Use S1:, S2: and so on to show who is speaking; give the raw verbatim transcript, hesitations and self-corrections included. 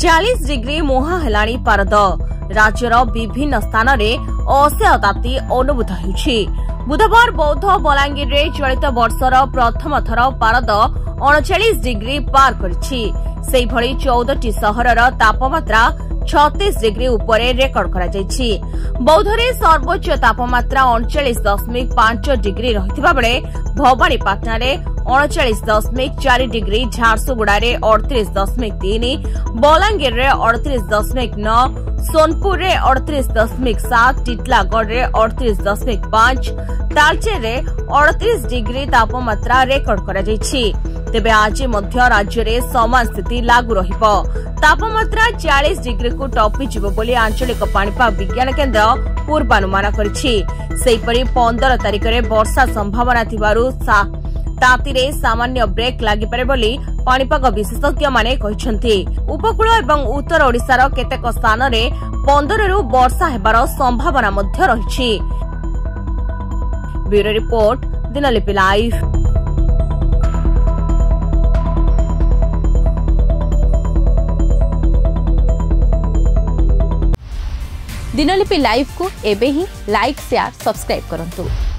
S1: चालीस डिग्री मुहां हेलाणी पारद। राज्यर विभिन्न स्थान में अशेष ताती अनुभूत होउछि। बुधवार बौद्ध बलांगीर रे चलित वर्षर प्रथम थर पारद अड़चाश डिग्री पार करिछि। सेहि भଳି चौदह टी सहरर तापमात्रा छत्तीस डिग्री उपरे रेकर्ड करा जायछि। बौद्धरे सर्वोच्च तापमात्रा अड़चाश दशमिक पांच डिग्री रहिथिबा बेले भवानीपाटना रे अड़चाश दशमिक चार डिग्री, झारसुगुड़ा रे अड़तीस दशमिक तीन, बलांगीर रे अड़तीस दशमिक नौ, सोनपुर रे अड़तीस दशमिक सात, टिटलागढ़ रे अड़तीस दशमिक पांच, तालचेर रे अड़तीस डिग्री तापमात्रा रेकर्ड करा जायछि। तेबे आज मध्य राज्य रे समान स्थिति लागू रहिबो। तापमात्रा चालीस डिग्री को टपी जिवो बोली आंचलिक पाणीपाग विज्ञान केन्द्र पूर्वानुमान करिछि। सेहिपरि पंद्रह तारिख रे वर्षा संभावना थिबारु तातीरे सामान्य ब्रेक लागि पारे बोली पाणीपाग विशेषज्ञ माने कहिसंथि। उपकूल एवं उत्तर ओडिशार केतेक स्थान रे पंद्रह रु वर्षा हेबार संभावना मध्य रहिछि। Bureau report, Dinalipi live.
S2: Dinalipi live को एबे ही लाइक, शेयर, सब्सक्राइब करंतु।